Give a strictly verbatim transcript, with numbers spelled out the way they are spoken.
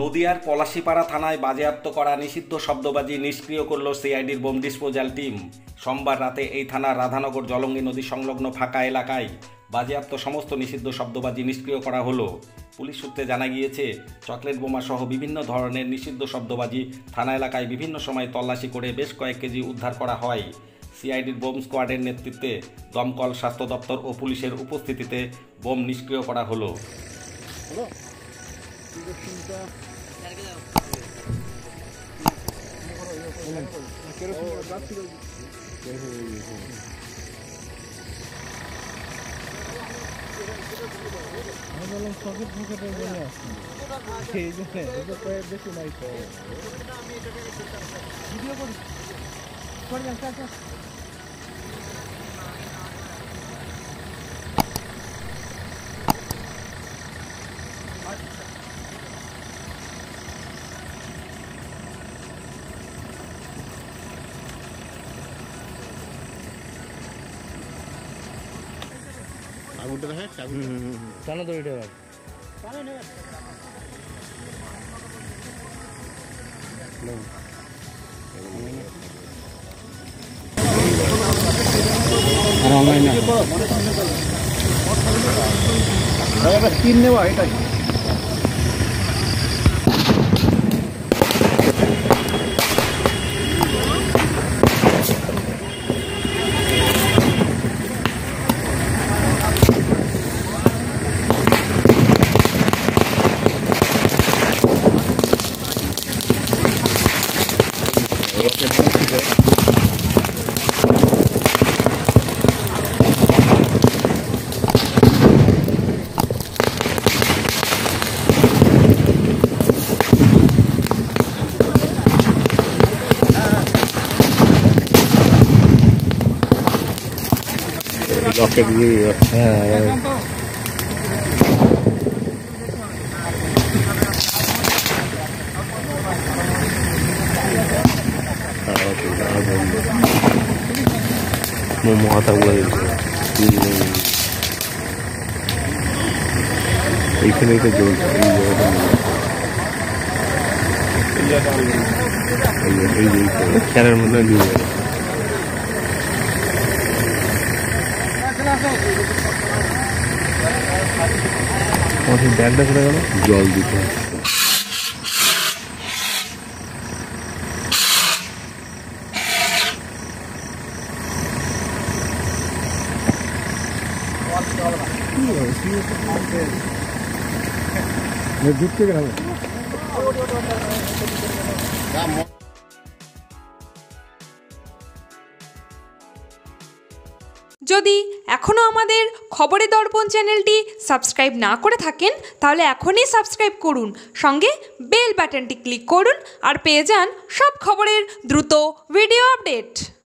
নদিয়ার পলাশিপাড়া থানায় বাজেয়াপ্ত করা নিষিদ্ধ শব্দবাজি নিষ্ক্রিয় করল সিআইডির বোম ডিসপোজাল টিম। সোমবার রাতে এই থানার রাধানগর জলঙ্গি নদী সংলগ্ন ফাঁকা এলাকায় বাজেয়াপ্ত সমস্ত নিষিদ্ধ শব্দবাজি নিষ্ক্রিয় করা হলো। পুলিশ সূত্রে জানা গিয়েছে, চকলেট বোমা সহ বিভিন্ন ধরনের নিষিদ্ধ শব্দবাজি থানা এলাকায় বিভিন্ন সময় তল্লাশি করে বেশ কয়েক কেজি উদ্ধার করা হয়। সিআইডির বোম স্কোয়াডের নেতৃত্বে দমকল, স্বাস্থ্য দপ্তর ও পুলিশের উপস্থিতিতে বোম নিষ্ক্রিয় করা হলো। আগুনটা দেখে টানা তো এটা তিন নেওয়া এটাই रॉकेट भी मोमो आता हुआ এখানে এটা জ্বলছে এই জায়গাটা খেলার মধ্যে নিয়ে ব্যাগটা কোথায় গেল? জল দিতে দুধ থেকে খাবে। যদি এখনও আমাদের খবরের দর্পণ চ্যানেলটি সাবস্ক্রাইব না করে থাকেন তাহলে এখনই সাবস্ক্রাইব করুন, সঙ্গে বেল বাটনটি ক্লিক করুন আর পেয়ে যান সব খবরের দ্রুত ভিডিও আপডেট।